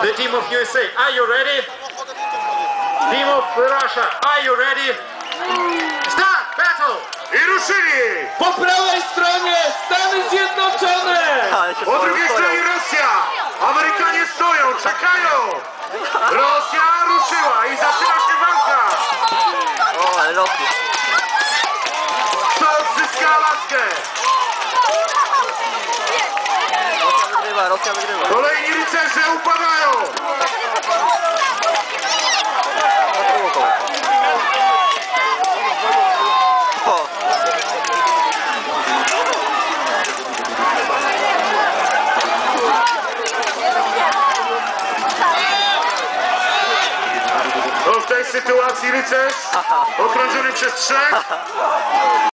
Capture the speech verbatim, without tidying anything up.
the team of U S A. Are you ready? Team of Russia, are you ready? Start battle! I ruszyli! Po prawej stronie Stany Zjednoczone! Po drugiej stronie Rosja! Amerykanie stoją, czekają! Rosja ruszyła i zaczyna się walka! O, ale lotnie. Kto odzyska Alaskę? Rosja wygrywa, Rosja wygrywa. Kolejni rycerze upadają! O. No w tej sytuacji rycerz okrążony przez trzech